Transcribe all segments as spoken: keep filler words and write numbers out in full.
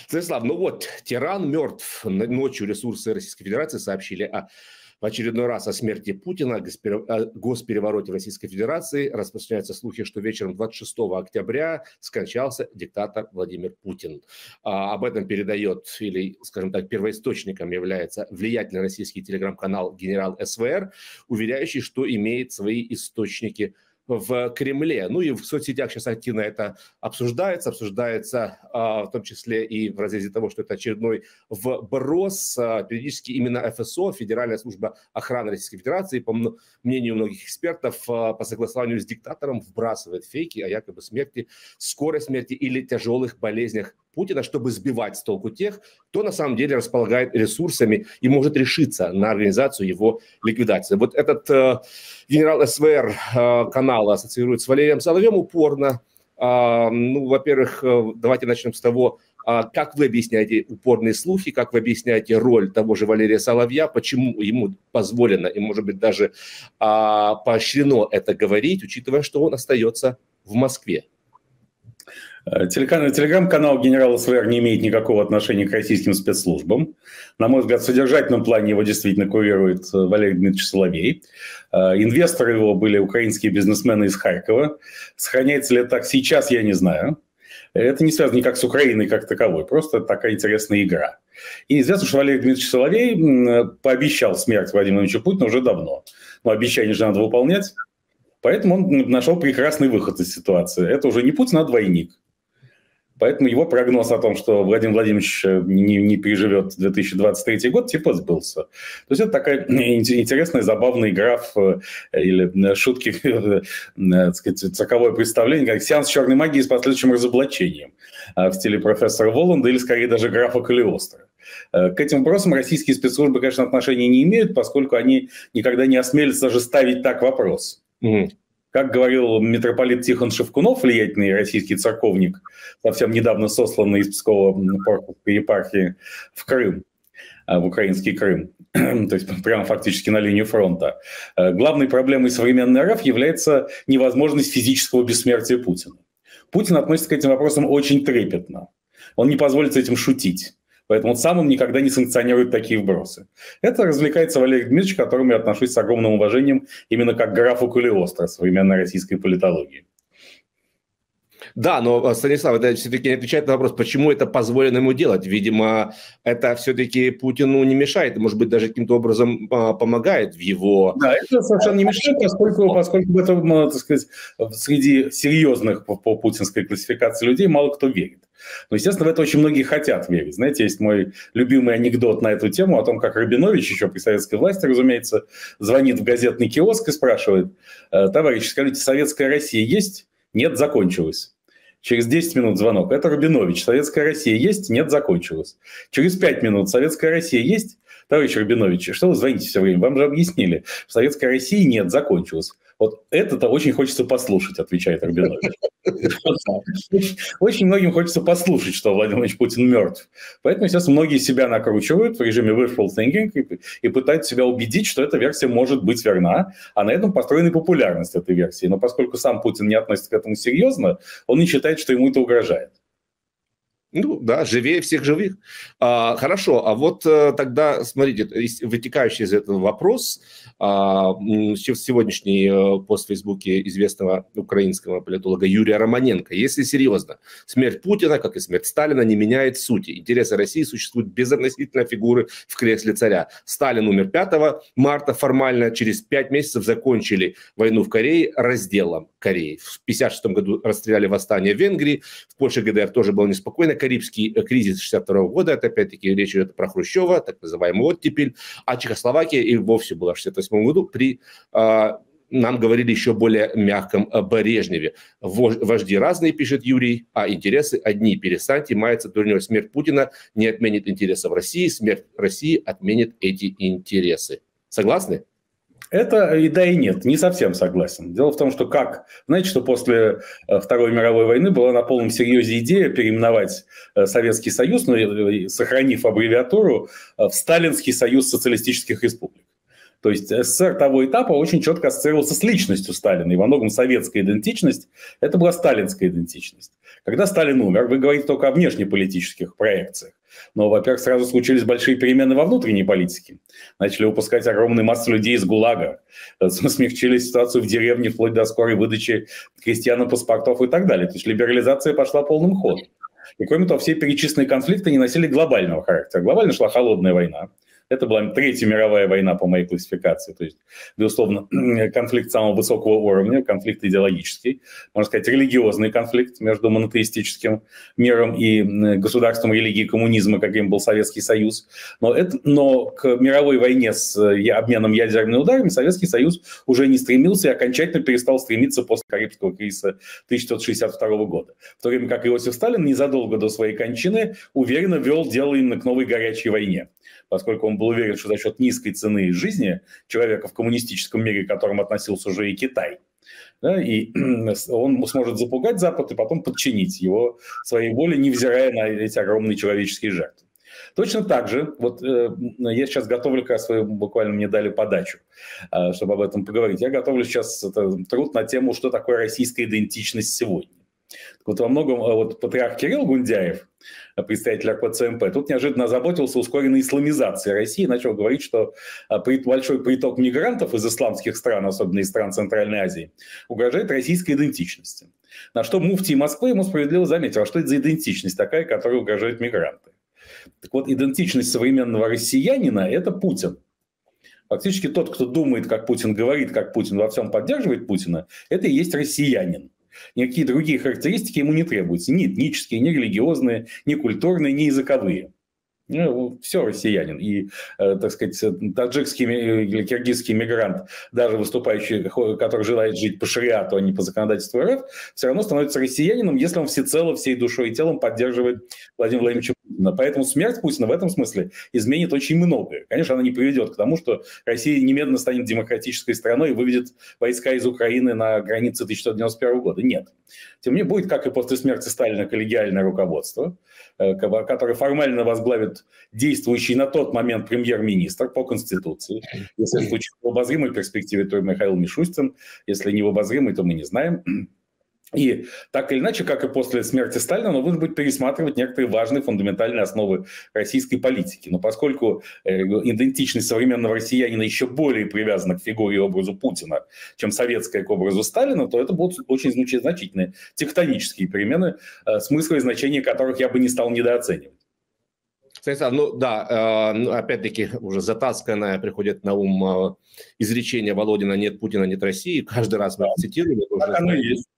Станислав, ну вот, тиран мертв. Ночью ресурсы Российской Федерации сообщили о, в очередной раз о смерти Путина, о госперевороте в Российской Федерации. Распространяются слухи, что вечером двадцать шестого октября скончался диктатор Владимир Путин. А, об этом передает, или, скажем так, первоисточником является влиятельный российский телеграм-канал «Генерал СВР», уверяющий, что имеет свои источники в Кремле. Ну и в соцсетях сейчас активно это обсуждается, обсуждается а, в том числе и в разрезе того, что это очередной вброс. А, периодически именно эф эс о, Федеральная служба охраны Российской Федерации, по мнению многих экспертов, а, по согласованию с диктатором вбрасывает фейки о якобы смерти, скорой смерти или тяжелых болезнях Путина, чтобы сбивать с толку тех, кто на самом деле располагает ресурсами и может решиться на организацию его ликвидации. Вот этот э, генерал СВР э, канала ассоциирует с Валерием Соловьем упорно. Э, ну, во-первых, э, давайте начнем с того, э, как вы объясняете упорные слухи, как вы объясняете роль того же Валерия Соловья, почему ему позволено и, может быть, даже э, поощрено это говорить, учитывая, что он остается в Москве. Телеграм-канал «Генерал СВР» не имеет никакого отношения к российским спецслужбам. На мой взгляд, в содержательном плане его действительно курирует Валерий Дмитриевич Соловей. Инвесторы его были украинские бизнесмены из Харькова. Сохраняется ли это так сейчас, я не знаю. Это не связано никак с Украиной как таковой, просто такая интересная игра. И известно, что Валерий Дмитриевич Соловей пообещал смерть Владимиру Владимировичу Путину уже давно. Но обещание же надо выполнять. Поэтому он нашел прекрасный выход из ситуации. Это уже не Путин, а двойник. Поэтому его прогноз о том, что Владимир Владимирович не, не переживет две тысячи двадцать третий год, типа сбылся. То есть это такая интересная, забавная игра в, или шутки, так сказать, цирковое представление, как сеанс черной магии с последующим разоблачением в стиле профессора Воланда или, скорее, даже графа Калиостро. К этим вопросам российские спецслужбы, конечно, отношения не имеют, поскольку они никогда не осмелятся даже ставить так вопрос. Mm-hmm. Как говорил митрополит Тихон Шевкунов, влиятельный российский церковник, совсем недавно сосланный из Пскова епархии в Крым, в украинский Крым, то есть прямо фактически на линию фронта, главной проблемой современной эр эф является невозможность физического бессмертия Путина. Путин относится к этим вопросам очень трепетно. Он не позволит с этим шутить. Поэтому сам он никогда не санкционирует такие вбросы. Это развлекается Валерий Дмитриевич, к которому я отношусь с огромным уважением именно как к графу Калиостро современной российской политологии. Да, но, Станислав, это все-таки не отвечает на вопрос, почему это позволено ему делать. Видимо, это все-таки Путину не мешает, может быть, даже каким-то образом а, помогает в его... Да, это совершенно не мешает, поскольку, поскольку в этом, так сказать, среди серьезных по, по путинской классификации людей мало кто верит. Но, естественно, в это очень многие хотят верить. Знаете, есть мой любимый анекдот на эту тему о том, как Рабинович, еще при советской власти, разумеется, звонит в газетный киоск и спрашивает: товарищ, скажите, советская Россия есть? Нет, закончилась. Через десять минут звонок. Это Рабинович. Советская Россия есть? Нет, закончилась. Через пять минут. Советская Россия есть? Товарищ Рабинович, что вы звоните все время? Вам же объяснили, что Советской России нет, закончилась. Вот это-то очень хочется послушать, отвечает Рабинович. Очень многим хочется послушать, что Владимир Владимирович Путин мертв. Поэтому, естественно, многие себя накручивают в режиме wishful thinking и, и пытаются себя убедить, что эта версия может быть верна, а на этом построена и популярность этой версии. Но поскольку сам Путин не относится к этому серьезно, он не считает, что ему это угрожает. Ну да, живее всех живых. А, хорошо, а вот а, тогда, смотрите, вытекающий из этого вопрос, а, сегодняшний а, пост в Фейсбуке известного украинского политолога Юрия Романенко. Если серьезно, смерть Путина, как и смерть Сталина, не меняет сути. Интересы России существуют безотносительно фигуры в кресле царя. Сталин умер пятого марта формально, через пять месяцев закончили войну в Корее разделом Кореи. В пятьдесят шестом году расстреляли восстание в Венгрии, в Польше ГДР тоже было неспокойно. Карибский кризис шестьдесят второго года, это опять-таки речь идет про Хрущева, так называемый оттепель, а Чехословакия и вовсе была в шестьдесят восьмом году при, а, нам говорили еще более мягком Брежневе. Вожди разные, пишет Юрий, а интересы одни. Перестаньте маяться дурнёй. Смерть Путина не отменит интересов России, смерть России отменит эти интересы. Согласны? Это и да, и нет. Не совсем согласен. Дело в том, что как... Знаете, что после Второй мировой войны была на полном серьезе идея переименовать Советский Союз, но сохранив аббревиатуру, в Сталинский Союз социалистических республик. То есть СССР того этапа очень четко ассоциировался с личностью Сталина. И во многом советская идентичность – это была сталинская идентичность. Когда Сталин умер, вы говорите только о внешнеполитических проекциях. Но, во-первых, сразу случились большие перемены во внутренней политике. Начали выпускать огромные массы людей из ГУЛАГа. Смягчили ситуацию в деревне вплоть до скорой выдачи крестьянам паспортов и так далее. То есть либерализация пошла полным ходом. И кроме того, все перечисленные конфликты не носили глобального характера. Глобально шла холодная война. Это была Третья мировая война по моей классификации. То есть, безусловно, конфликт самого высокого уровня, конфликт идеологический, можно сказать, религиозный конфликт между монотеистическим миром и государством религии коммунизма, каким был Советский Союз. Но, это, но к мировой войне с обменом ядерными ударами Советский Союз уже не стремился и окончательно перестал стремиться после Карибского кризиса тысяча девятьсот шестьдесят второго года. В то время как Иосиф Сталин незадолго до своей кончины уверенно вел дело именно к новой горячей войне, поскольку он был уверен, что за счет низкой цены жизни человека в коммунистическом мире, к которому относился уже и Китай, да, и он сможет запугать Запад и потом подчинить его своей воле, невзирая на эти огромные человеческие жертвы. Точно так же, вот э, я сейчас готовлю, как раз вы буквально мне дали подачу, э, чтобы об этом поговорить, я готовлю сейчас это, труд на тему, что такое российская идентичность сегодня. Так вот, во многом вот, патриарх Кирилл Гундяев, представитель эр пэ цэ эм пэ, тут неожиданно озаботился ускоренной исламизацией России, начал говорить, что большой приток мигрантов из исламских стран, особенно из стран Центральной Азии, угрожает российской идентичности. На что муфтий Москвы ему справедливо заметил, а что это за идентичность такая, которой угрожают мигранты. Так вот, идентичность современного россиянина – это Путин. Фактически тот, кто думает, как Путин, говорит, как Путин, во всем поддерживает Путина, это и есть россиянин. Никакие другие характеристики ему не требуются. Ни этнические, ни религиозные, ни культурные, ни языковые. Ну, все россиянин. И, э, так сказать, таджикский или киргизский мигрант, даже выступающий, который желает жить по шариату, а не по законодательству эр эф, все равно становится россиянином, если он всецело, всей душой и телом поддерживает Владимира Владимировича Путина. Поэтому смерть Путина в этом смысле изменит очень многое. Конечно, она не приведет к тому, что Россия немедленно станет демократической страной и выведет войска из Украины на границе тысяча девятьсот девяносто первого года. Нет. Тем не менее, будет, как и после смерти Сталина, коллегиальное руководство, которое формально возглавит действующий на тот момент премьер-министр по Конституции. Если в случае в обозримой перспективе, то Михаил Мишустин. Если не в обозримой, то мы не знаем. И так или иначе, как и после смерти Сталина, нужно будет пересматривать некоторые важные фундаментальные основы российской политики. Но поскольку идентичность современного россиянина еще более привязана к фигуре и образу Путина, чем советская к образу Сталина, то это будут очень значительные тектонические перемены, смысла и значения которых я бы не стал недооценивать. Ну да, опять-таки уже затасканное приходит на ум изречение Володина «нет Путина, нет России». Каждый раз мы цитируем. Так оно и есть.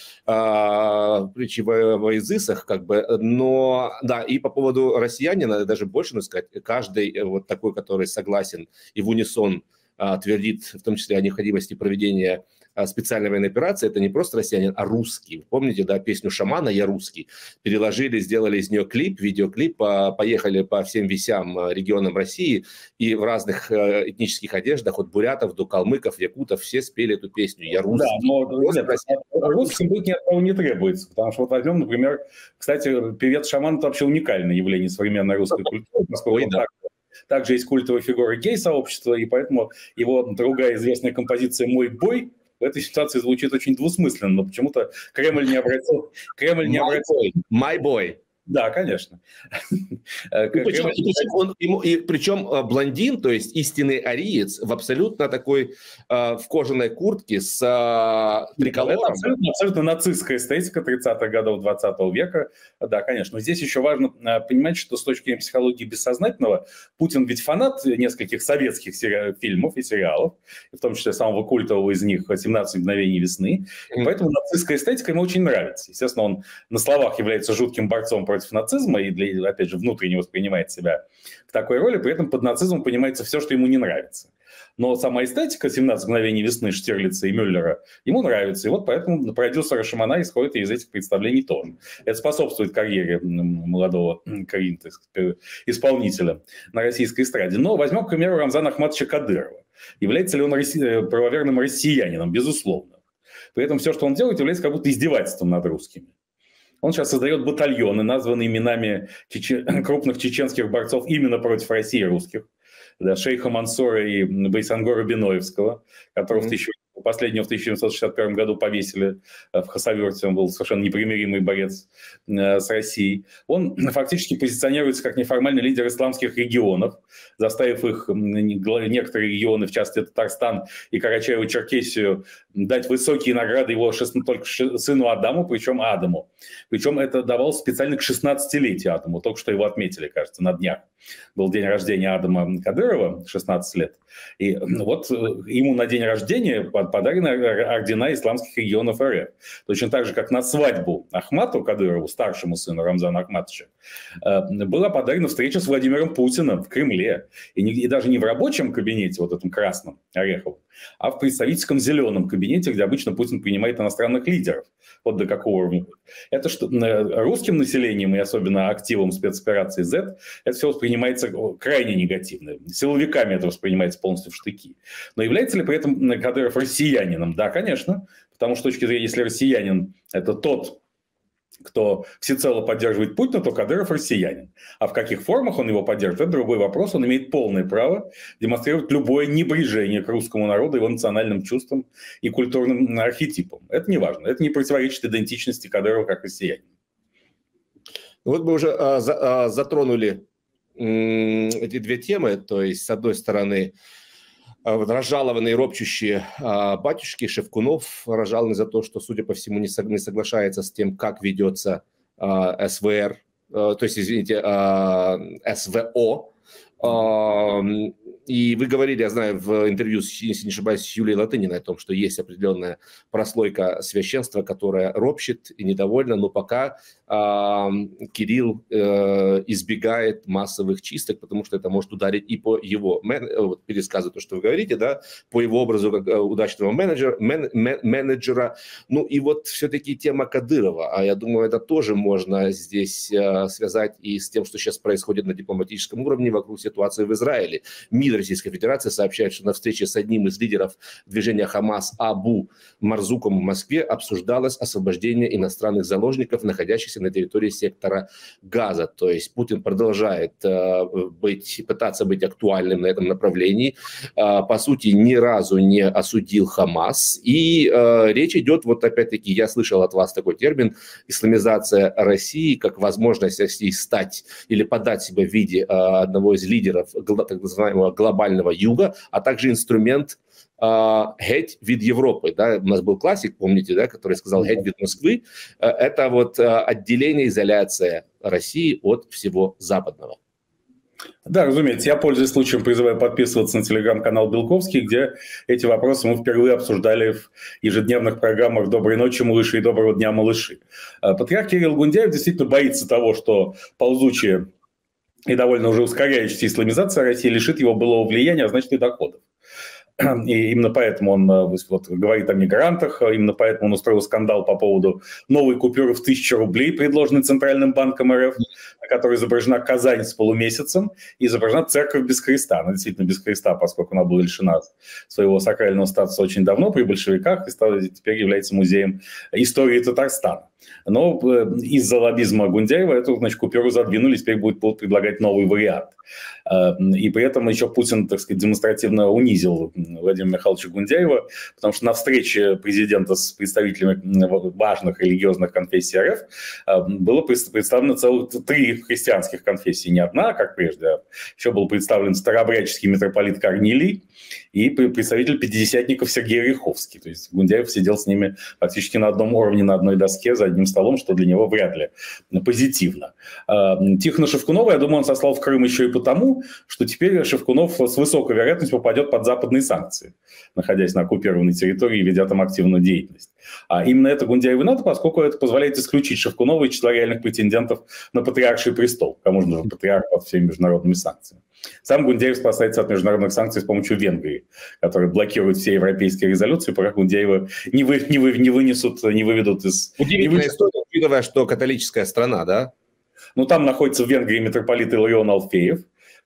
Притчи во языцах, как бы, но да, и по поводу россиянина, даже больше, надо сказать, каждый вот такой, который согласен и в унисон твердит, в том числе о необходимости проведения специальной военной операции, это не просто россиянин, а русский. Помните, да, песню «Шамана» «Я русский»? Переложили, сделали из нее клип, видеоклип, поехали по всем весям регионам России и в разных этнических одеждах, от бурятов до калмыков, якутов, все спели эту песню «Я русский». Да, но нет, русским быть ни от кого не требуется, потому что вот возьмем, например, кстати, певец «Шаман» – это вообще уникальное явление современной русской культуры, поскольку да. Также есть культовая фигура гей-сообщества, и поэтому его другая известная композиция «Мой бой» в этой ситуации звучит очень двусмысленно, но почему-то Кремль не обратил... Кремль не обратил... My boy. Да, конечно. И причем, и причем, он, ему, и причем блондин, то есть истинный ариец, в абсолютно такой э, в кожаной куртке с э, триколором. Это абсолютно, абсолютно нацистская эстетика тридцатых годов двадцатого века. Да, конечно. Но здесь еще важно понимать, что с точки зрения психологии бессознательного, Путин ведь фанат нескольких советских сери... фильмов и сериалов, в том числе самого культового из них «семнадцать мгновений весны». И поэтому нацистская эстетика ему очень нравится. Естественно, он на словах является жутким борцом против нацизма и, для, опять же, внутренне воспринимает себя в такой роли, при этом под нацизмом понимается все, что ему не нравится. Но сама эстетика «семнадцать мгновений весны» Штирлица и Мюллера ему нравится, и вот поэтому продюсеры Шамана исходят из этих представлений тоже. Это способствует карьере молодого исполнителя на российской эстраде. Но возьмем, к примеру, Рамзана Ахматовича Кадырова. Является ли он россия... правоверным россиянином? Безусловно. При этом все, что он делает, является как будто издевательством над русскими. Он сейчас создает батальоны, названные именами чечен... крупных чеченских борцов именно против России русских. Да, шейха Мансура и Байсангора Биноевского, которого mm-hmm. в тысяча последнего в тысяча девятьсот шестьдесят первом году повесили в Хасавюрте, он был совершенно непримиримый борец с Россией. Он фактически позиционируется как неформальный лидер исламских регионов, заставив их, некоторые регионы, в частности Татарстан и Карачаево-Черкесию, дать высокие награды его только сыну Адаму, причем Адаму. Причем это давалось специально к шестнадцатилетию Адаму, только что его отметили, кажется, на днях. Был день рождения Адама Кадырова, шестнадцать лет. И вот ему на день рождения подарены ордена исламских регионов РФ. Точно так же, как на свадьбу Ахмату Кадырову, старшему сыну Рамзана Ахматовича, была подарена встреча с Владимиром Путиным в Кремле. И, не, и даже не в рабочем кабинете, вот этом красном, ореховом, а в представительском зеленом кабинете, где обычно Путин принимает иностранных лидеров. Вот до какого уровня. Это что русским населением и особенно активом спецоперации Z это все воспринимается крайне негативно. Силовиками это воспринимается полностью в штыки. Но является ли при этом Кадыров россиянином? Да, конечно. Потому что с точки зрения, если россиянин это тот, кто всецело поддерживает Путина, то Кадыров россиянин. А в каких формах он его поддерживает, это другой вопрос. Он имеет полное право демонстрировать любое небрежение к русскому народу, его национальным чувствам и культурным архетипам. Это не важно. Это не противоречит идентичности Кадырова как россиянина. Вот мы уже а, за, а, затронули м, эти две темы. То есть, с одной стороны, разжалованные ропчущие а, батюшки Шевкунов, разжалованный за то, что, судя по всему, не, сог, не соглашается с тем, как ведется а, СВР, а, то есть, извините, а, СВО. А, и вы говорили, я знаю, в интервью, если не ошибаюсь, с Юлией Латыниной о том, что есть определенная прослойка священства, которая ропщет и недовольна, но пока а, Кирилл э, избегает массовых чисток, потому что это может ударить и по его, мен, вот, пересказываю то, что вы говорите, да, по его образу как удачного менеджера, мен, мен, менеджера. Ну и вот все-таки тема Кадырова, а я думаю, это тоже можно здесь э, связать и с тем, что сейчас происходит на дипломатическом уровне вокруг ситуации в Израиле. МИД Российской Федерации сообщает, что на встрече с одним из лидеров движения Хамас Абу Марзуком в Москве обсуждалось освобождение иностранных заложников, находящихся на территории сектора Газа. То есть Путин продолжает э, быть, пытаться быть актуальным на этом направлении. Э, по сути, ни разу не осудил Хамас. И э, речь идет, вот опять-таки, я слышал от вас такой термин, исламизация России, как возможность России стать или подать себя в виде э, одного из лидеров так называемого глобального юга, а также инструмент «геть від Европы». Да? У нас был классик, помните, да, который сказал «геть від Москвы». Это вот отделение, изоляция России от всего западного. Да, разумеется. Я, пользуясь случаем, призываю подписываться на телеграм-канал Белковский, где эти вопросы мы впервые обсуждали в ежедневных программах «Доброй ночи, малыши» и «Доброго дня, малыши». Патриарх Кирилл Гундяев действительно боится того, что ползучая и довольно уже ускоряющаяся исламизация России лишит его былого влияния, а значит и доходов. И именно поэтому он вот, говорит о мигрантах, именно поэтому он устроил скандал по поводу новой купюры в тысячу рублей, предложенной Центральным банком РФ, на которой изображена Казань с полумесяцем и изображена церковь без креста. Она действительно без креста, поскольку она была лишена своего сакрального статуса очень давно при большевиках и теперь является музеем истории Татарстана. Но из-за лоббизма Гундяева эту, значит, купюру задвинули, теперь будет предлагать новый вариант. И при этом еще Путин, так сказать, демонстративно унизил Владимира Михайловича Гундяева, потому что на встрече президента с представителями важных религиозных конфессий РФ было представлено целых три христианских конфессий. Не одна, как прежде, а еще был представлен старообрядческий митрополит Корнилий и представитель пятидесятников Сергей Ряховский. То есть Гундяев сидел с ними фактически на одном уровне, на одной доске, за одним столом, что для него вряд ли позитивно. Тихона Шевкунова, я думаю, он сослал в Крым еще и потому, что теперь Шевкунов с высокой вероятностью попадет под западные санкции, находясь на оккупированной территории и ведя там активную деятельность. А именно это Гундяеву надо, поскольку это позволяет исключить Шевкунова из числа реальных претендентов на патриарший престол. Кому же нужен патриарх под всеми международными санкциями? Сам Гундяев спасается от международных санкций с помощью Венгрии, которые блокируют все европейские резолюции, пока Гундяева не, вы, не, вы, не вынесут, не выведут из... Удивительная история, учитывая, что католическая страна, да? Ну, там находится в Венгрии митрополит Иларион Алфеев,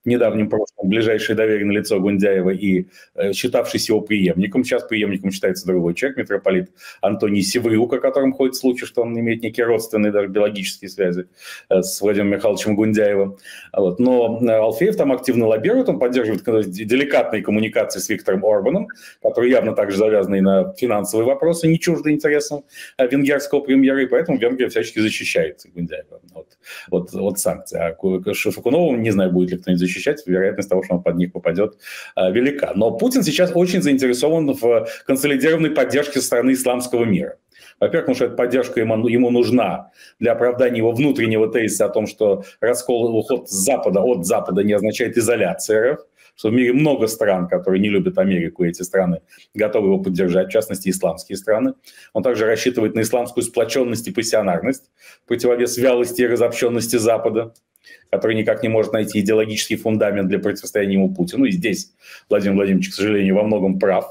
в недавнем прошлом ближайшее доверенное лицо Гундяева и э, считавшийся его преемником. Сейчас преемником считается другой человек, митрополит Антоний Севрюк, о котором ходит слухи, что он имеет некие родственные, даже биологические связи э, с Владимиром Михайловичем Гундяевым. Вот. Но Алфеев там активно лоббирует, он поддерживает деликатные коммуникации с Виктором Орбаном, который явно также завязанный на финансовые вопросы, не чужды интересам венгерского премьера, и поэтому Венгрия всячески защищает Гундяева от, от, от санкций. А Шафукунова, не знаю, будет ли кто-нибудь защищать, вероятность того, что он под них попадет, велика. Но Путин сейчас очень заинтересован в консолидированной поддержке со стороны исламского мира. Во-первых, потому что эта поддержка ему, ему нужна для оправдания его внутреннего тезиса о том, что раскол, уход с Запада от Запада не означает изоляция РФ, что в мире много стран, которые не любят Америку, и эти страны готовы его поддержать, в частности, исламские страны. Он также рассчитывает на исламскую сплоченность и пассионарность, противовес вялости и разобщенности Запада, который никак не может найти идеологический фундамент для противостояния ему Путину. И здесь Владимир Владимирович, к сожалению, во многом прав.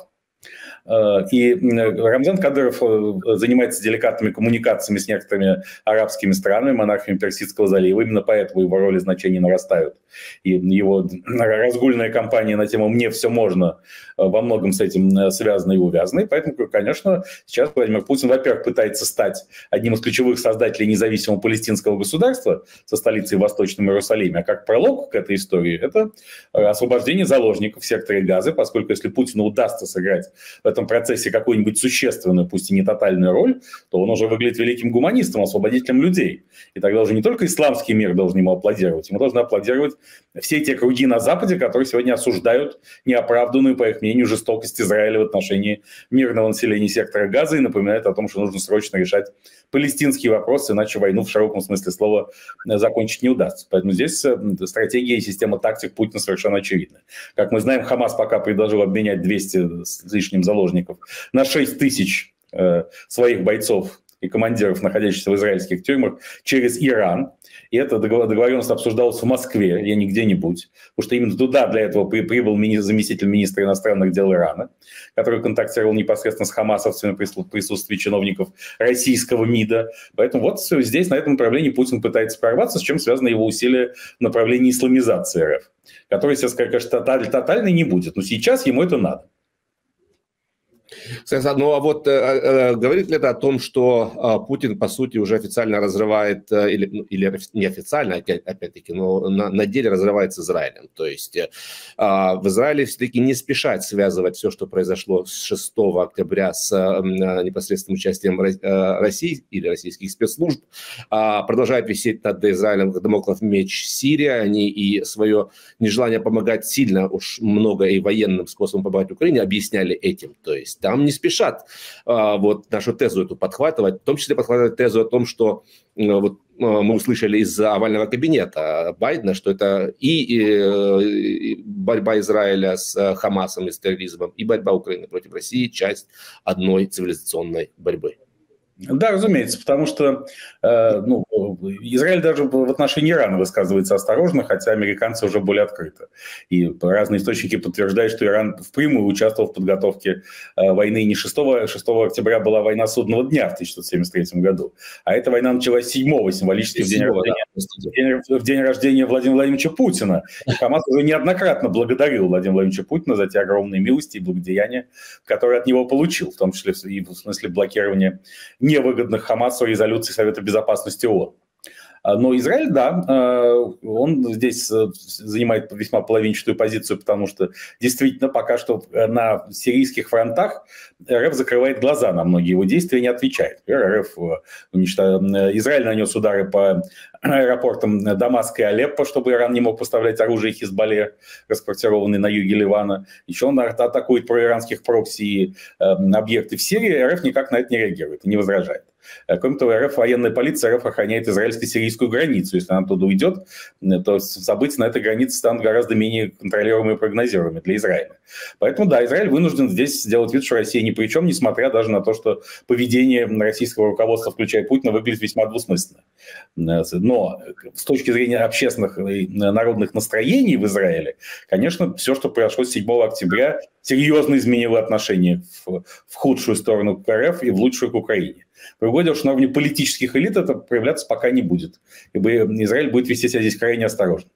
И Рамзан Кадыров занимается деликатными коммуникациями с некоторыми арабскими странами, монархами Персидского залива. Именно поэтому его роли и значения нарастают. И его разгульная кампания на тему «мне все можно» во многом с этим связана и увязана. И поэтому, конечно, сейчас Владимир Путин, во-первых, пытается стать одним из ключевых создателей независимого палестинского государства со столицей в Восточном Иерусалиме. А как пролог к этой истории – это освобождение заложников в секторе Газы, поскольку если Путину удастся сыграть в этом процессе какую-нибудь существенную, пусть и не тотальную роль, то он уже выглядит великим гуманистом, освободителем людей. И тогда уже не только исламский мир должен ему аплодировать, ему должны аплодировать все те круги на Западе, которые сегодня осуждают неоправданную, по их мнению, жестокость Израиля в отношении мирного населения сектора Газа и напоминают о том, что нужно срочно решать палестинский вопрос, иначе войну в широком смысле слова закончить не удастся. Поэтому здесь стратегия и система тактик Путина совершенно очевидна. Как мы знаем, Хамас пока предложил обменять двести с лишним заложников на шесть тысяч э, своих бойцов и командиров, находящихся в израильских тюрьмах, через Иран. И эта договоренность обсуждалась в Москве, и не где-нибудь, потому что именно туда для этого прибыл мини- заместитель министра иностранных дел Ирана, который контактировал непосредственно с хамасовцами в присутствии чиновников российского МИДа. Поэтому вот здесь, на этом направлении, Путин пытается прорваться, с чем связано его усилие в направлении исламизации РФ, который, сейчас, конечно, тоталь, тотальной не будет, но сейчас ему это надо. Ну а вот э, э, говорит ли это о том, что э, Путин, по сути, уже официально разрывает, э, или, или неофициально, опять-таки, но на, на деле разрывает с Израилем? То есть э, в Израиле все-таки не спешат связывать все, что произошло с шестого октября с э, непосредственным участием России или российских спецслужб, а продолжают висеть над Израилем как дамоклов меч Сирия. Они и свое нежелание помогать сильно, уж много и военным способом помогать Украине объясняли этим. То есть там не спешат а, вот нашу тезу эту подхватывать, в том числе подхватывать тезу о том, что а, вот, а, мы услышали из овального кабинета Байдена, что это и, и, и борьба Израиля с Хамасом и с терроризмом, и борьба Украины против России – часть одной цивилизационной борьбы. Да, разумеется, потому что э, ну, Израиль даже в отношении Ирана высказывается осторожно, хотя американцы уже более открыто. И разные источники подтверждают, что Иран впрямую участвовал в подготовке э, войны не шестого, шестого октября была война судного дня в тысяча девятьсот семьдесят третьем году, а эта война началась седьмого, символически в день, рождения, да. день, в день рождения Владимира Владимировича Путина. И Хамас уже неоднократно благодарил Владимира Владимировича Путина за те огромные милости и благодеяния, которые от него получил, в том числе и в смысле блокирования невыгодных Хамасу резолюций Совета Безопасности ООН. Но Израиль, да, он здесь занимает весьма половинчатую позицию, потому что действительно пока что на сирийских фронтах РФ закрывает глаза на многие его действия и не отвечает. РФ уничтожил, Израиль нанес удары по аэропортам Дамаска и Алеппо, чтобы Иран не мог поставлять оружие Хизбалле, расквартированные на юге Ливана. Еще он атакует проиранских прокси и объекты в Сирии, РФ никак на это не реагирует и не возражает. Кроме того, РФ, военная полиция РФ охраняет израильско-сирийскую границу. Если она туда уйдет, то события на этой границе станут гораздо менее контролируемыми и прогнозируемыми для Израиля. Поэтому, да, Израиль вынужден здесь сделать вид, что Россия ни при чем, несмотря даже на то, что поведение российского руководства, включая Путина, выглядит весьма двусмысленно. Но с точки зрения общественных и народных настроений в Израиле, конечно, все, что произошло седьмого октября, серьезно изменило отношение в, в худшую сторону к РФ и в лучшую к Украине. Другое дело, что на уровне политических элит это проявляться пока не будет, ибо Израиль будет вести себя здесь крайне осторожно.